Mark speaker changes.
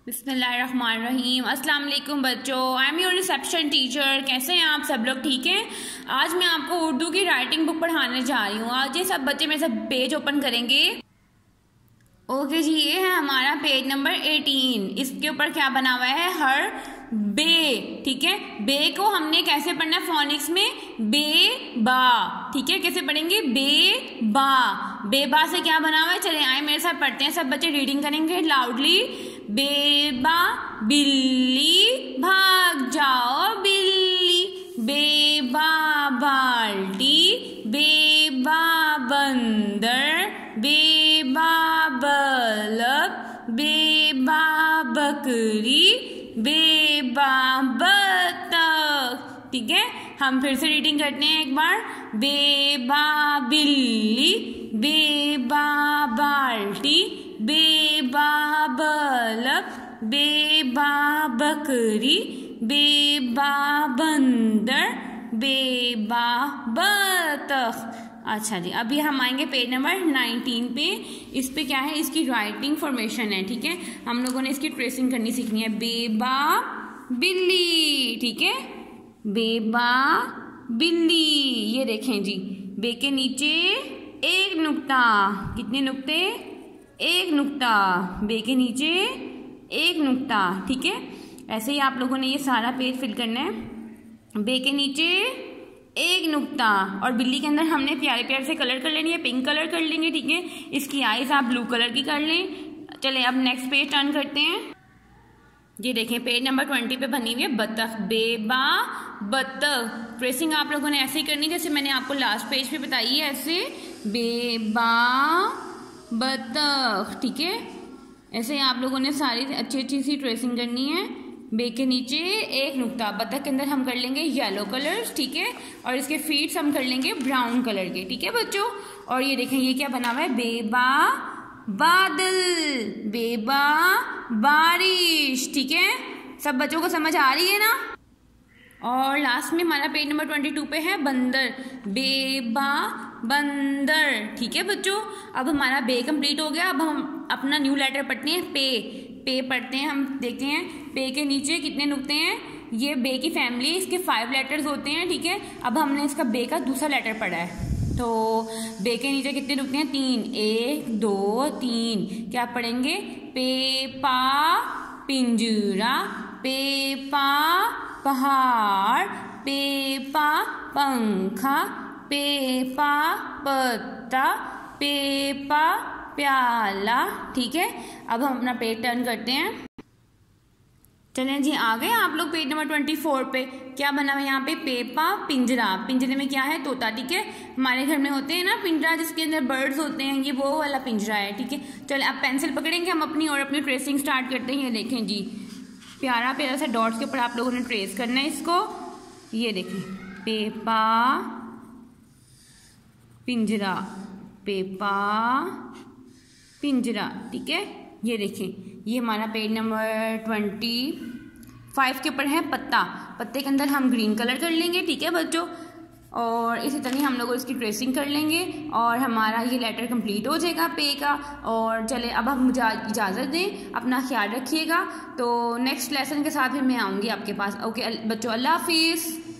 Speaker 1: बिस्मिल्लाहिर्रहमानिर्रहीम। अस्सलाम वालेकुम बच्चों, I am your reception teacher. कैसे हैं आप सब लोग? ठीक हैं। आज मैं आपको उर्दू की राइटिंग बुक पढ़ाने जा रही हूँ। आज ये सब बच्चे मेरे साथ पेज ओपन करेंगे। ओके जी, ये है हमारा पेज नंबर 18। इसके ऊपर क्या बना हुआ है? हर बे। ठीक है, बे को हमने कैसे पढ़ना है फोनिक्स में? बे बा। ठीक है, कैसे पढ़ेंगे? बे बा। बे बा से क्या बना हुआ है? चले आए मेरे साथ पढ़ते हैं। सब बच्चे रीडिंग करेंगे लाउडली। बेबा बिल्ली भाग जाओ बिल्ली, बेबा बाल्टी, बेबा बंदर, बेबा बल्ब, बेबा बकरी, बेबा बतख। ठीक है, हम फिर से रीडिंग करते हैं एक बार। बेबा बिल्ली, बेबा बाल्टी, बेबा बल्ब, बेबा बकरी, बेबा बंदर, बेबा बतख। अच्छा जी, अभी हम आएंगे पेज नंबर 19 पे। इस पे क्या है? इसकी राइटिंग फॉर्मेशन है। ठीक है, हम लोगों ने इसकी ट्रेसिंग करनी सीखनी है। बेबा बिल्ली। ठीक है, बेबा बिल्ली। ये देखें जी, बे के नीचे एक नुक्ता। कितने नुक्ते? एक नुक्ता। बे के नीचे एक नुक्ता। ठीक है, ऐसे ही आप लोगों ने ये सारा पेज फिल करना है। बे के नीचे एक नुक्ता, और बिल्ली के अंदर हमने प्यारे प्यारे से कलर कर लेनी है। पिंक कलर कर लेंगे। ठीक है, इसकी आईज आप ब्लू कलर की कर लें। चले अब नेक्स्ट पेज टर्न करते हैं। ये देखें, पेज नंबर 20 पे बनी हुई है बतख। बेबा बतख। ट्रेसिंग आप लोगों ने ऐसे ही करनी जैसे मैंने आपको लास्ट पेज पे बताई है। ऐसे बेबा बतख। ठीक है, ऐसे आप लोगों ने सारी अच्छी अच्छी सी ट्रेसिंग करनी है। बे के नीचे एक नुक्ता। बतख के अंदर हम कर लेंगे येलो कलर्स। ठीक है, और इसके फीट्स हम कर लेंगे ब्राउन कलर के। ठीक है बच्चों, और ये देखें ये क्या बना हुआ है? बेबा बादल, बेबा बारिश। ठीक है, सब बच्चों को समझ आ रही है ना? और लास्ट में हमारा पेज नंबर 22 पे है बंदर। बेबा बंदर। ठीक है बच्चों, अब हमारा बे कंप्लीट हो गया। अब हम अपना न्यू लेटर पढ़ते हैं। पे। पे पढ़ते हैं। हम देखते हैं पे के नीचे कितने नुक्ते हैं। ये बे की फैमिली, इसके 5 लेटर्स होते हैं। ठीक है, अब हमने इसका बे का दूसरा लेटर पढ़ा है। तो बे के नीचे कितने नुक्ते हैं? 3। 1 2 3। क्या पढ़ेंगे? पे पा पिंजरा, पे पा पहाड़, पे पा पंखा, पे पा पत्ता, पे पा प्याला। ठीक है, अब हम अपना पेज टर्न करते हैं। चलें जी, आ गए आप लोग पेज नंबर 24 पे। क्या बना हुआ है यहाँ पे? पेपा पिंजरा। पिंजरे में क्या है? तोता। ठीक है, हमारे घर में होते हैं ना पिंजरा जिसके अंदर बर्ड्स होते हैं, ये वो वाला पिंजरा है। ठीक है, चले अब पेंसिल पकड़ेंगे हम अपनी और अपनी ट्रेसिंग स्टार्ट करते हैं। ये देखें जी, प्यारा प्यारा सा डॉट्स के ऊपर आप लोगों ने ट्रेस करना है इसको। ये देखें, पेपा पिंजरा, पेपा पिंजरा। ठीक है, ये देखें, ये हमारा पेज नंबर 25 के ऊपर है पत्ता। पत्ते के अंदर हम ग्रीन कलर कर लेंगे। ठीक है बच्चों, और इसी तरह हम लोग इसकी ट्रेसिंग कर लेंगे और हमारा ये लेटर कंप्लीट हो जाएगा पे का। और चले अब हम मुझे इजाज़त दें, अपना ख्याल रखिएगा। तो नेक्स्ट लेसन के साथ फिर मैं आऊँगी आपके पास। ओके बच्चों, अल्लाह हाफिज़।